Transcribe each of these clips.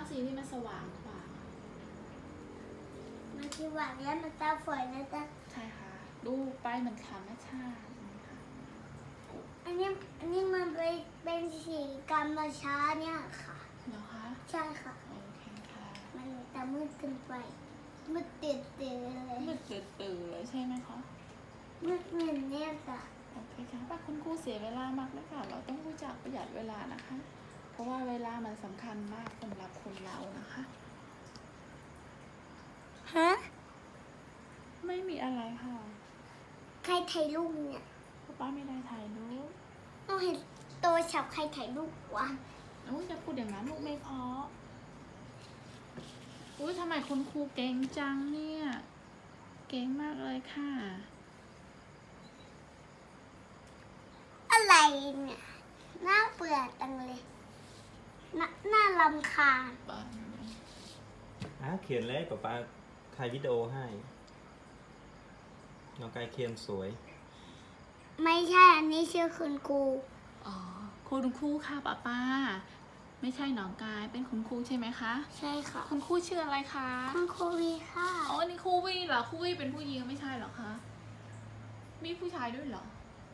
สีที่มันสว่างกว่ามันสว่างแล้วมันตาฝอยนะจ๊ะใช่ค่ะดูไปเหมือนธรรมชาติอันนี้มันเป็นสีกรรมชาเนี่ยค่ะเหรอคะใช่ค่ะโอเคค่ะมันแต่มืดเกินไปมืดตื่นเลยมืดตื่นเลยใช่ไหมคะมืดเหมือนเนี่ยจ้ะโอเคค่ะป้าคุณครูเสียเวลามากเลยค่ะเราต้องรู้จักประหยัดเวลานะคะเพราะว่าเวลามันสำคัญมากสำหรับคนเรานะคะฮะไม่มีอะไรค่ะใครถ่ายรูปเนี่ยป้าไม่ได้ถ่ายรูปต้องเห็นตัวฉับใครถ่ายรูปวะอุ้ยจะพูดอย่างนั้นลูกไม่พออุ้ยทำไมคุณครูเก่งจังเนี่ยเก่งมากเลยค่ะอะไรเนี่ยน่าเบื่อจังเลยน่ารำคาญเขียนเลยป๊าถ่ายวิดีโอให้น้องกายเขียนสวยไม่ใช่อันนี้ชื่อคุณครูอ๋อคุณครูค่ะป้าไม่ใช่น้องกายเป็นคุณครูใช่ไหมคะใช่ค่ะคุณครูชื่ออะไรคะคุณครูวีค่ะอ๋อนี่ครูวีเหรอครูวีเป็นผู้หญิงไม่ใช่เหรอคะมีผู้ชายด้วยเหรอ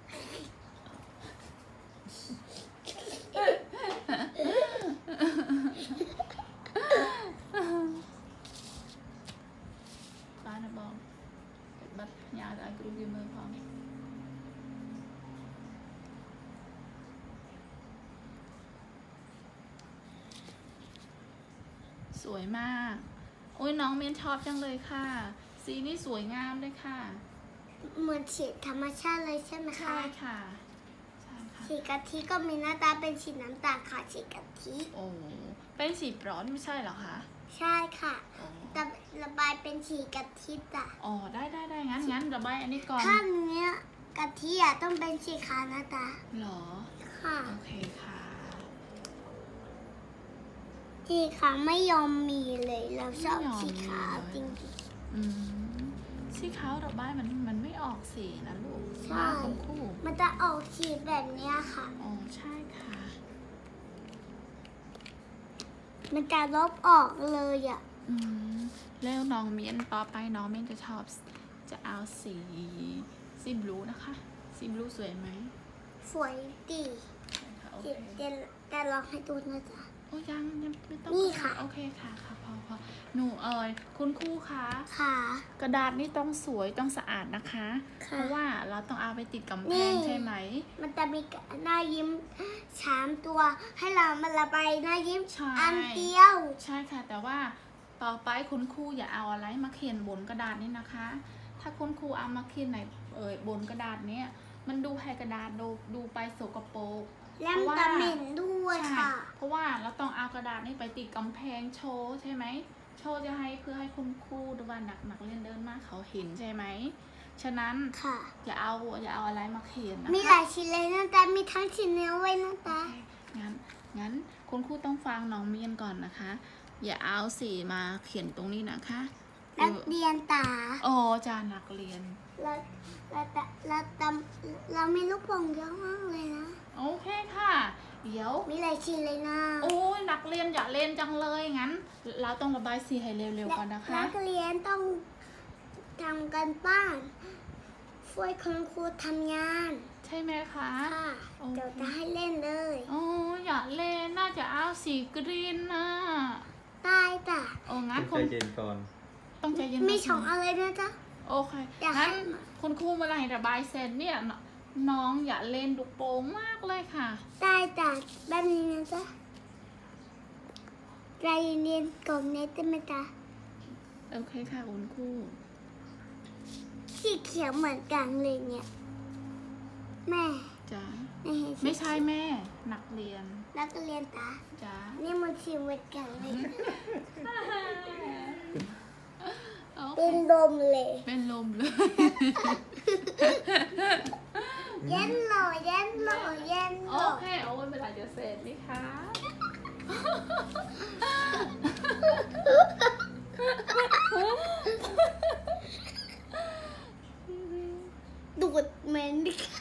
ป้านะบอกบัดยาจะกรูยืมมือพร้อมสวยมากโอ้ยน้องเมียนชอบจังเลยค่ะสีนี่สวยงามเลยค่ะเหมือนสีธรรมชาติเลยใช่ไหมคะใช่ค่ะสีกะทิก็มีหน้าตาเป็นสีน้ำตาลค่ะสีกะทิโอ้เป็นสีร้อนไม่ใช่เหรอคะใช่ค่ะแต่ระบายเป็นสีกะทิอ่ะอ๋อได้งั้นระบายอันนี้ก่อนถ้าเนี้ยกะทิอ่ะต้องเป็นสีขาวนะจ๊ะหรอค่ะโอเคค่ะสีขาวไม่ยอมมีเลยเราชอบสีขาวจริงๆสีขาวระบายมันไม่ออกสีนะลูกใช่มันจะออกสีแบบนี้ค่ะอ๋อใช่ค่ะมันจะลบออกเลยอ่ะแล้วน้องเมียนต่อไปน้องเมียนจะชอบจะเอาสีบลูนะคะสีบลูสวยไหมสวยดีแต่ลองให้ดูนะจ๊ะโอ้ยังไม่ต้องนี่ค่ะโอเคค่ะพอหนูคุณครูคะค่ะกระดาษนี่ต้องสวยต้องสะอาดนะคะเพราะว่าเราต้องเอาไปติดกำแพงใช่ไหมมันจะมีหน้ายิ้ม3 ตัวให้เรามาระบายหน้ายิ้มอันเดียวใช่ค่ะแต่ว่าต่อไปคุณครูอย่าเอาอะไรมาเขียนบนกระดาษนี่นะคะถ้าคุณครูเอามาเขียนในบนกระดาษเนี้ยมันดูให้กระดาษดูไปสกปรกแล้วมันจะเหม็นด้วยค่ะเพราะว่าเราต้องเอากระดาษนี่ไปติดกำแพงโชว์ใช่ไหมโชว์จะให้เพื่อให้คุณครูดูว่านักเรียนเดินมาเขาเห็นใช่ไหมฉะนั้นอย่าเอาอะไรมาเขียนนะคะมีหลายชิ้นเลยนะแต่มีทั้งชิ้นเนื้อไว้นะจ๊ะงั้นคุณครูต้องฟังน้องเมียนก่อนนะคะอย่าเอาสีมาเขียนตรงนี้นะคะนักเรียนตาโอ้จานักเรียนเรามีลูกโป่งเยอะมากเลยนะโอเคค่ะเดี๋ยวมีหลายชิ้นเลยนะโอ้ยนักเรียนอย่าเล่นจังเลยงั้นเราต้องระบายสีให้เร็วๆก่อนนะคะนักเรียนต้องทำกันบ้านช่วยคุณครูทำงานใช่ไหมคะค่ะเดี๋ยวจะให้เล่นเลยโอ้อย่าเล่นน่าจะเอาสีกรีนนะได้จ้ะโอ้งั้นใจเย็นก่อนต้องใจเย็นไม่ชงอะไรนะจ๊ะโอเคงั้นคุณครูเวลาระบายเสร็จเนี่ยน้องอย่าเล่นลูกโป่งมากเลยค่ะได้จ้ะแบบนี้นะจ๊ะใจเย็นก่อนนะจ๊ะแม่จ๊ะโอเคค่ะคุณครูสีเขียวเหมือนกันเลยเนี่ยแม่จ้ะไม่ใช่แม่นักเรียนตาจ้ะนี่มันสีเหมือนกันเลยเป็นลมเลยเย็นหล่อโอเคเอาไว้เวลาจะเสร็จนี่ค่ะดูดเหม็นดิค่ะ